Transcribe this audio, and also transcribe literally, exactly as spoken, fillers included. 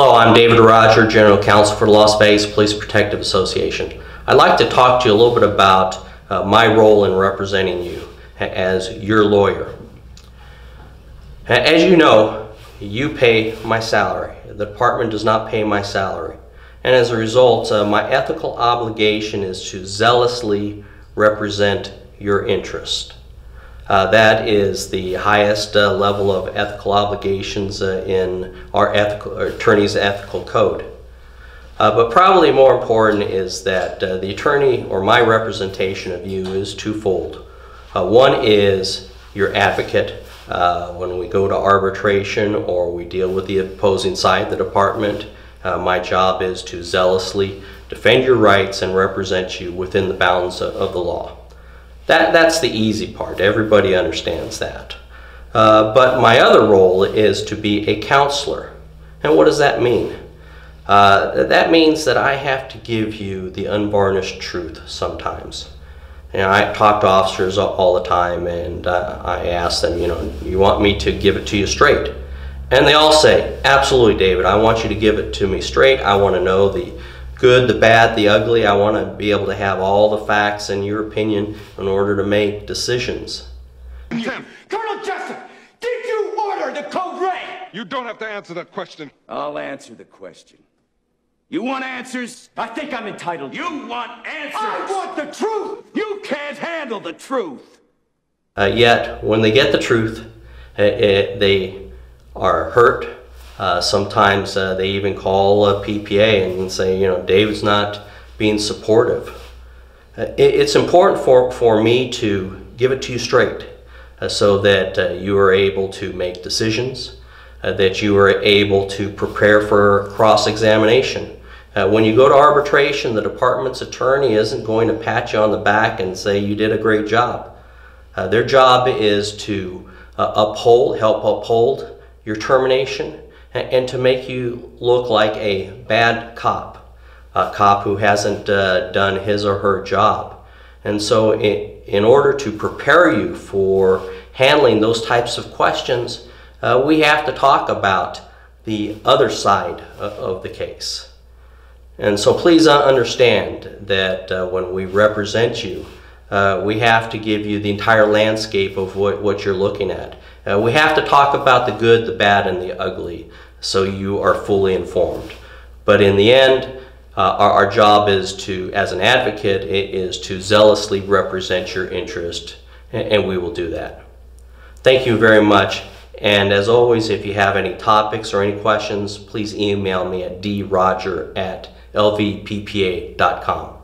Hello, I'm David Roger, General Counsel for the Las Vegas Police Protective Association. I'd like to talk to you a little bit about uh, my role in representing you as your lawyer. As you know, you pay my salary. The department does not pay my salary. And as a result, uh, my ethical obligation is to zealously represent your interest. Uh, that is the highest uh, level of ethical obligations uh, in our ethical, our attorney's ethical code. Uh, but probably more important is that uh, the attorney or my representation of you is twofold. Uh, one is your advocate. Uh, when we go to arbitration or we deal with the opposing side of the department, uh, my job is to zealously defend your rights and represent you within the bounds of, of the law. That, that's the easy part. Everybody understands that. Uh, but my other role is to be a counselor. And what does that mean? Uh, that means that I have to give you the unvarnished truth sometimes. You know, I talk to officers all the time, and uh, I ask them, you know, you want me to give it to you straight? And they all say, absolutely, David, I want you to give it to me straight. I want to know the good, the bad, the ugly. I want to be able to have all the facts in your opinion in order to make decisions. Tim. Colonel Jessup, did you order the code red? You don't have to answer that question. I'll answer the question. You want answers? I think I'm entitled. You want answers? I want the truth! You can't handle the truth. Uh, yet, when they get the truth, uh, it, they are hurt. Uh, sometimes uh, they even call a P P A and say, you know, David's not being supportive. Uh, it, it's important for, for me to give it to you straight uh, so that uh, you are able to make decisions, uh, that you are able to prepare for cross-examination. Uh, when you go to arbitration, the department's attorney isn't going to pat you on the back and say you did a great job. Uh, their job is to uh, uphold, help uphold your termination, and to make you look like a bad cop, a cop who hasn't uh, done his or her job. And so in, in order to prepare you for handling those types of questions, uh, we have to talk about the other side of the case. And so please understand that uh, when we represent you, uh, we have to give you the entire landscape of what, what you're looking at. Uh, we have to talk about the good, the bad, and the ugly, so you are fully informed. But in the end, uh, our, our job is to, as an advocate, it is to zealously represent your interest, and, and we will do that. Thank you very much. And as always, if you have any topics or any questions, please email me at d roger at l v p p a dot com.